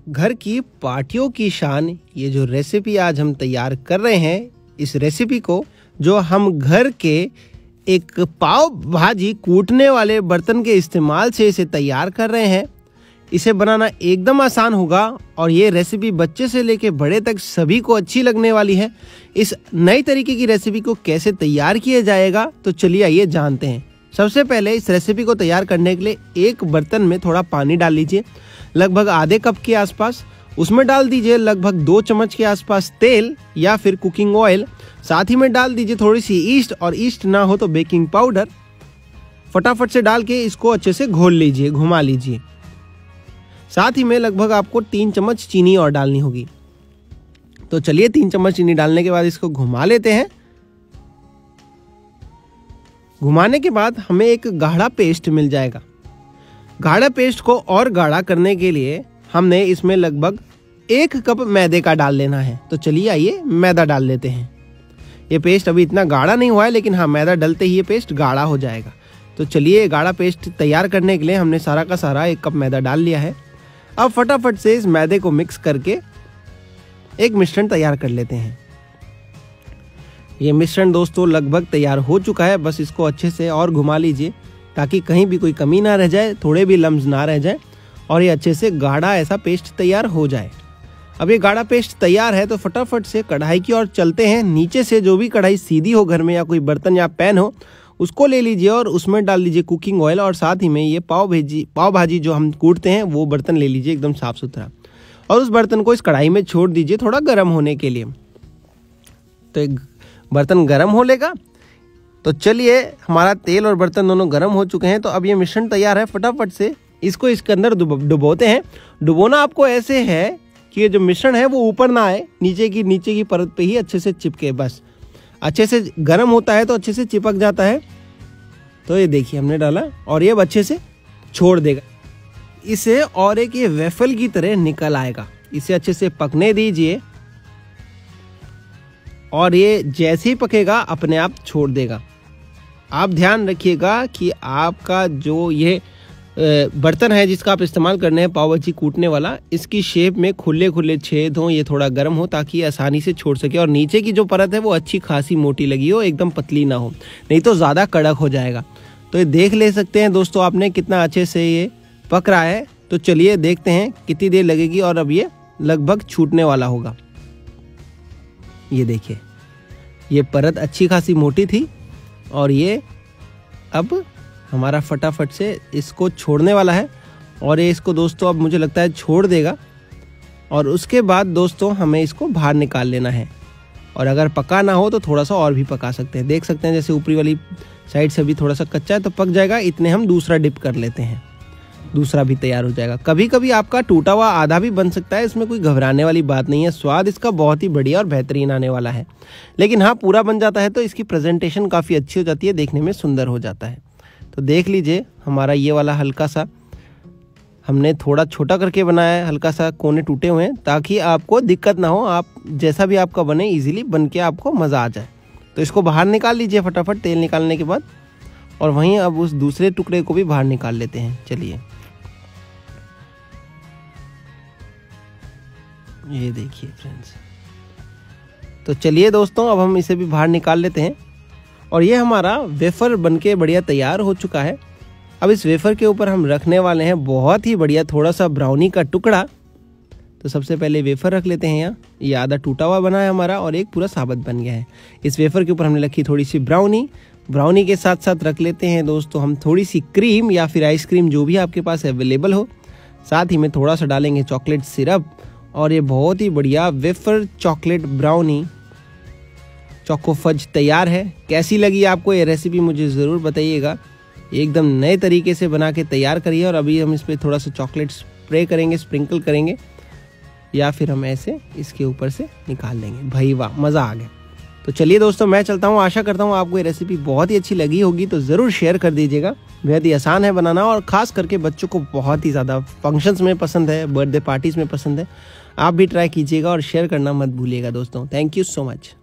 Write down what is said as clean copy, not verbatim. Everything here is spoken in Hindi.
घर की पार्टियों की शान ये जो रेसिपी आज हम तैयार कर रहे हैं, इस रेसिपी को जो हम घर के एक पाव भाजी कूटने वाले बर्तन के इस्तेमाल से इसे तैयार कर रहे हैं। इसे बनाना एकदम आसान होगा और ये रेसिपी बच्चे से लेके बड़े तक सभी को अच्छी लगने वाली है। इस नई तरीके की रेसिपी को कैसे तैयार किया जाएगा, तो चलिए आइए जानते हैं। सबसे पहले इस रेसिपी को तैयार करने के लिए एक बर्तन में थोड़ा पानी डाल लीजिए, लगभग आधे कप के आसपास। उसमें डाल दीजिए लगभग 2 चम्मच के आसपास तेल या फिर कुकिंग ऑयल। साथ ही में डाल दीजिए थोड़ी सी ईस्ट, और ईस्ट ना हो तो बेकिंग पाउडर। फटाफट से डाल के इसको अच्छे से घोल लीजिए, घुमा लीजिए। साथ ही में लगभग आपको 3 चम्मच चीनी और डालनी होगी। तो चलिए 3 चम्मच चीनी डालने के बाद इसको घुमा लेते हैं। घुमाने के बाद हमें एक गाढ़ा पेस्ट मिल जाएगा। गाढ़ा पेस्ट को और गाढ़ा करने के लिए हमने इसमें लगभग 1 कप मैदे का डाल लेना है। तो चलिए आइए मैदा डाल लेते हैं। ये पेस्ट अभी इतना गाढ़ा नहीं हुआ है, लेकिन हाँ, मैदा डलते ही ये पेस्ट गाढ़ा हो जाएगा। तो चलिए गाढ़ा पेस्ट तैयार करने के लिए हमने सारा का सारा 1 कप मैदा डाल लिया है। अब फटाफट से इस मैदे को मिक्स करके एक मिश्रण तैयार कर लेते हैं। ये मिश्रण दोस्तों लगभग तैयार हो चुका है। बस इसको अच्छे से और घुमा लीजिए ताकि कहीं भी कोई कमी ना रह जाए, थोड़े भी लम्स ना रह जाए, और ये अच्छे से गाढ़ा ऐसा पेस्ट तैयार हो जाए। अब ये गाढ़ा पेस्ट तैयार है तो फटाफट से कढ़ाई की ओर चलते हैं। नीचे से जो भी कढ़ाई सीधी हो घर में, या कोई बर्तन या पैन हो, उसको ले लीजिए और उसमें डाल लीजिए कुकिंग ऑयल। और साथ ही में ये पाव भाजी जो हम कूटते हैं वो बर्तन ले लीजिए एकदम साफ सुथरा, और उस बर्तन को इस कढ़ाई में छोड़ दीजिए थोड़ा गर्म होने के लिए। तो एक बर्तन गर्म हो लेगा। तो चलिए हमारा तेल और बर्तन दोनों गर्म हो चुके हैं। तो अब ये मिश्रण तैयार है। फटाफट से इसको इसके अंदर डुबोते हैं। डुबोना आपको ऐसे है कि ये जो मिश्रण है वो ऊपर ना आए, नीचे की परत पे ही अच्छे से चिपके। बस अच्छे से गर्म होता है तो अच्छे से चिपक जाता है। तो ये देखिए हमने डाला और ये अच्छे से छोड़ देगा इसे, और एक ये वेफल की तरह निकल आएगा। इसे अच्छे से पकने दीजिए और ये जैसे ही पकेगा अपने आप छोड़ देगा। आप ध्यान रखिएगा कि आपका जो ये बर्तन है जिसका आप इस्तेमाल करने हैं पाव भाजी कूटने वाला, इसकी शेप में खुले खुले छेद हों, ये थोड़ा गर्म हो ताकि आसानी से छोड़ सके। और नीचे की जो परत है वो अच्छी खासी मोटी लगी हो, एकदम पतली ना हो, नहीं तो ज़्यादा कड़क हो जाएगा। तो ये देख ले सकते हैं दोस्तों आपने कितना अच्छे से ये पक रहा है। तो चलिए देखते हैं कितनी देर लगेगी, और अब ये लगभग छूटने वाला होगा। ये देखिए ये परत अच्छी खासी मोटी थी और ये अब हमारा फटाफट से इसको छोड़ने वाला है। और ये इसको दोस्तों अब मुझे लगता है छोड़ देगा। और उसके बाद दोस्तों हमें इसको बाहर निकाल लेना है। और अगर पका ना हो तो थोड़ा सा और भी पका सकते हैं। देख सकते हैं जैसे ऊपरी वाली साइड से भी थोड़ा सा कच्चा है तो पक जाएगा। इतने हम दूसरा डिप कर लेते हैं, दूसरा भी तैयार हो जाएगा। कभी कभी आपका टूटा हुआ आधा भी बन सकता है, इसमें कोई घबराने वाली बात नहीं है। स्वाद इसका बहुत ही बढ़िया और बेहतरीन आने वाला है। लेकिन हाँ, पूरा बन जाता है तो इसकी प्रेजेंटेशन काफ़ी अच्छी हो जाती है, देखने में सुंदर हो जाता है। तो देख लीजिए हमारा ये वाला हल्का सा हमने थोड़ा छोटा करके बनाया है, हल्का सा कोने टूटे हुए हैं ताकि आपको दिक्कत ना हो। आप जैसा भी आपका बने इजीली बन के आपको मज़ा आ जाए। तो इसको बाहर निकाल लीजिए फटाफट तेल निकालने के बाद। और वहीं अब उस दूसरे टुकड़े को भी बाहर निकाल लेते हैं। चलिए ये देखिए फ्रेंड्स। तो चलिए दोस्तों अब हम इसे भी बाहर निकाल लेते हैं। और ये हमारा वेफर बनके बढ़िया तैयार हो चुका है। अब इस वेफर के ऊपर हम रखने वाले हैं बहुत ही बढ़िया थोड़ा सा ब्राउनी का टुकड़ा। तो सबसे पहले वेफर रख लेते हैं यहाँ। ये आधा टूटा हुआ बना है हमारा और एक पूरा साबुत बन गया है। इस वेफर के ऊपर हमने रखी थोड़ी सी ब्राउनी के साथ साथ रख लेते हैं दोस्तों हम थोड़ी सी क्रीम या फिर आइसक्रीम, जो भी आपके पास अवेलेबल हो। साथ ही में थोड़ा सा डालेंगे चॉकलेट सिरप। और ये बहुत ही बढ़िया wafer chocolate brownie choco fudge तैयार है। कैसी लगी आपको ये रेसिपी मुझे ज़रूर बताइएगा। एकदम नए तरीके से बना के तैयार करिए। और अभी हम इस पर थोड़ा सा चॉकलेट स्प्रे करेंगे, स्प्रिंकल करेंगे, या फिर हम ऐसे इसके ऊपर से निकाल लेंगे। भाई वाह, मज़ा आ गया। तो चलिए दोस्तों मैं चलता हूँ। आशा करता हूँ आपको ये रेसिपी बहुत ही अच्छी लगी होगी। तो ज़रूर शेयर कर दीजिएगा। बेहद ही आसान है बनाना और ख़ास करके बच्चों को बहुत ही ज़्यादा फंक्शंस में पसंद है, बर्थडे पार्टीज़ में पसंद है। आप भी ट्राई कीजिएगा और शेयर करना मत भूलिएगा दोस्तों। Thank you so much.